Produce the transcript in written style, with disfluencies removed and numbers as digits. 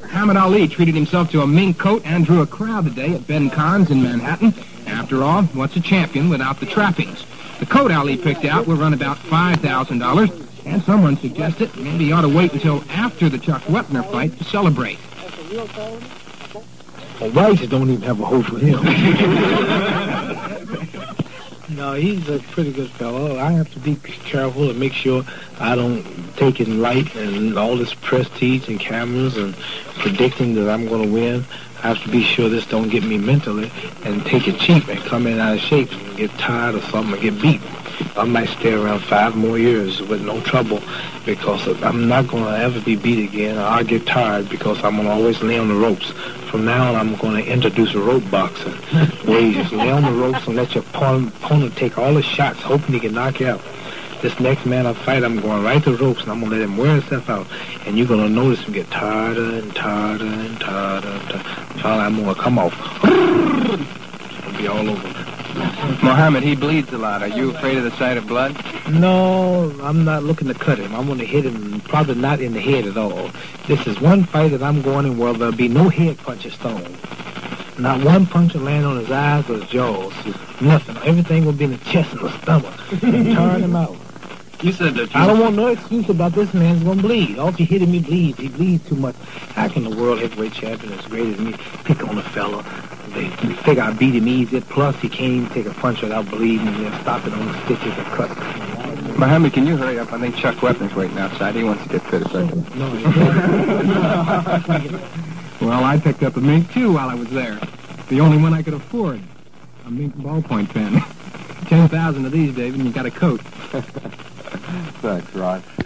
Muhammad Ali treated himself to a mink coat and drew a crowd today at Ben Kahn's in Manhattan. After all, what's a champion without the trappings? The coat Ali picked out will run about $5,000, and someone suggested maybe he ought to wait until after the Chuck Wepner fight to celebrate. Well, Rice don't even have a hope for him. No, he's a pretty good fellow. I have to be careful and make sure I don't take it light and all this prestige and cameras and predicting that I'm going to win. I have to be sure this don't get me mentally and take it cheap and come in out of shape and get tired or something and get beat. I might stay around 5 more years with no trouble because I'm not going to ever be beat again. I'll get tired because I'm going to always lay on the ropes. From now on, I'm going to introduce a rope boxing where you just lay on the ropes and let your opponent take all the shots, hoping he can knock you out. This next man I fight, I'm going right to the ropes, and I'm going to let him wear himself out. And you're going to notice him get tighter and tighter and tighter and tighter. Finally, I'm going to come off. It'll be all over. Muhammad, he bleeds a lot. Are you afraid of the sight of blood? No, I'm not looking to cut him. I'm going to hit him, probably not in the head at all. This is one fight that I'm going in where there'll be no head punches thrown. Not one punch will land on his eyes or his jaws. Nothing. Everything will be in the chest and the stomach. And turn him out. You said that I don't want no excuse about this man's going to bleed. All you hitting me bleeds. He bleeds too much. How can the world heavyweight champion as great as me pick on a fella? They figure I beat him easy. Plus, he can't even take a punch without bleeding and then stop it on the stitches and cuts. Muhammad, can you hurry up? I think Chuck Wepner's waiting outside. He wants to get fit a second. No, Well, I picked up a mink, too, while I was there. The only one I could afford. A mink ballpoint pen. 10,000 of these, David, and you got a coat. Thanks, Rod.